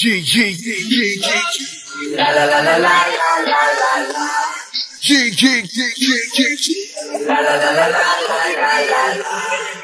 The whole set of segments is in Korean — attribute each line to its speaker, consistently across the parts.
Speaker 1: Yeah, yeah, yeah, yeah, yeah.
Speaker 2: La la la la la la la la la.
Speaker 1: Yeah, yeah, yeah, yeah, yeah, yeah.
Speaker 2: La la la la la la la la.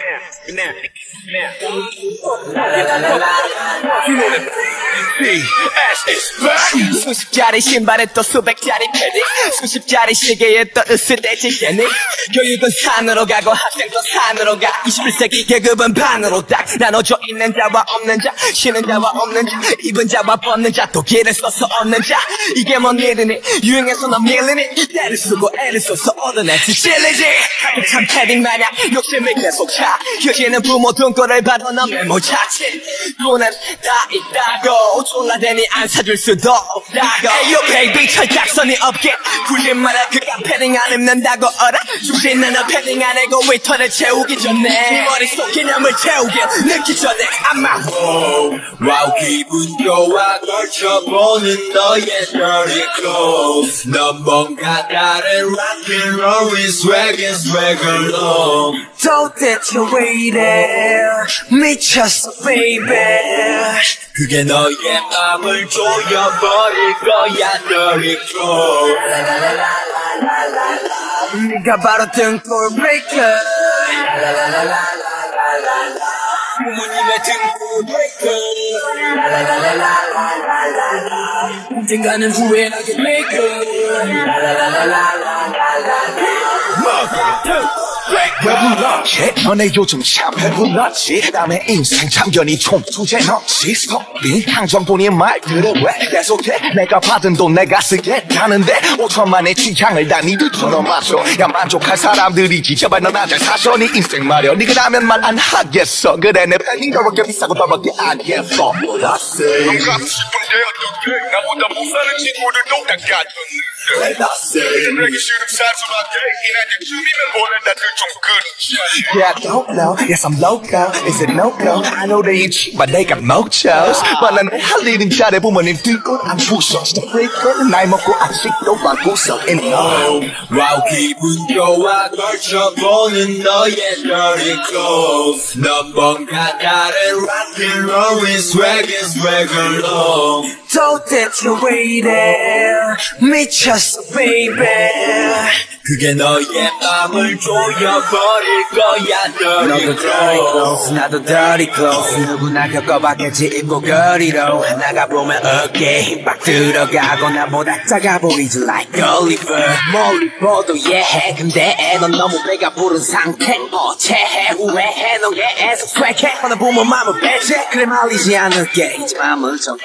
Speaker 3: 수십 짜리 신발에 또 수백 짜리 패딩 수십 짜리 시계에 또 으스대지 깨닝 교육은 산으로 가고 학생도 산으로 가 21세기 계급은 반으로 딱 나눠져 있는 자와 없는 자 쉬는 자와 없는 자 입은 자와 벗는 자 또 길을 써서 얻는 자 이게 뭔 일이니 유행해서 넌 밀리니 때를 쓰고 애를 써서 얻어내지 찔리지 가득한 패딩 마냥 욕심을 계속 차 휴지는 부모 등골을 봐도 넌 메모 자칫 돈은 다 있다고 졸라대니 안 사줄 수도 없다고 에이요 베이비 철딱선이 없게 굴린 말에 그깟 패딩 안 입는다고 어라 죽지는 너 패딩 안 해고 웨이터를 채우기 전에 네 머릿속 개념을 채우게 늦기 전에 아마
Speaker 2: 와우 기분 좋아 걸쳐보는 너의 dirty clothes 넌 뭔가 다른 rock and roll is swag alone
Speaker 3: 도대체 왜 이래 미쳤어 baby
Speaker 2: 그게 너의 맘을 조여버릴 거야 dirty clothes
Speaker 3: 네가 바로 등골 breaker
Speaker 2: 부모님의 등골 breaker 언젠가는 후회하게 maker
Speaker 1: 왜 불렀지? 너네 요즘 참 배불렀지? 남의 인생 참견이 총투제 넘치 스톱이 항정뿐인 말들을 왜 계속해 내가 받은 돈 내가 쓰겠다는데 5천만의 취향을 다 니들처럼 맞춰 야 만족할 사람들이지 제발 넌 잘 사셔 네 인생 말여 니가 라면 말 안 하겠어 그래 내 팬인 더럽게 비싸고 더럽게 안 예뻐 넌 가고 싶은데 어떡해 나보다 못 사는 친구들도 다 가졌는데 내게 싫은 사소하게 이날쯤이면 원래 다들 좀 그렇지 Yeah, I don't know. Yes, I'm loco. Is it no-go? I know they ain't cheap, but they got mochos. But 난 할 일은 잘해 부모님 들고 안 부셔 진짜 freak은 나이 먹고 아직도 방구석 in love
Speaker 2: 와우 기분 좋아 걸쳐보는 너의 dirty clothes 넌 뭔가 다른 rock and roll is swag alone
Speaker 3: 도대체 왜 이래 미쳤어 baby
Speaker 2: 그게 너의 맘을 조여버릴 거야 dirty clothes
Speaker 3: 나도 dirty clothes 누구나 겪어봤겠지 입고 거리로 나가보면 어깨에 힘 빡 들어가고 나보다 작아 보이지 like Oliver 뭘 입어도 예해 근데 넌 너무 배가 부른 상태 체해 후회해 넌 계속 swag해 너는 부모 맘을 빼지 그래 말리지 않을게 이제 맘을 정해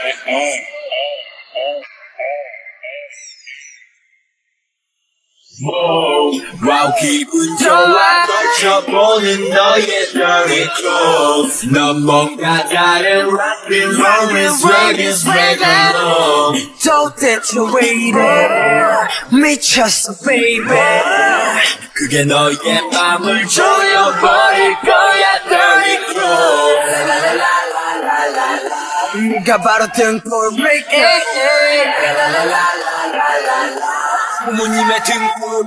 Speaker 2: 와우 기분 좋아 걸쳐보는 너의 dirty clothes 넌 뭔가 다른 rock and roll is swag alone
Speaker 3: 도대체 왜 이래 미쳤어 baby
Speaker 2: 그게 너의 맘을 조여버릴 거야 dirty clothes
Speaker 3: 네가 바로 등골 breaker
Speaker 2: 부모님의 등골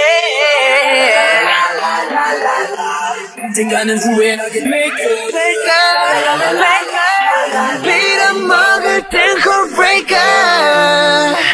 Speaker 2: 언젠가는 후회하게 maker
Speaker 3: 빌어먹을 등골 breaker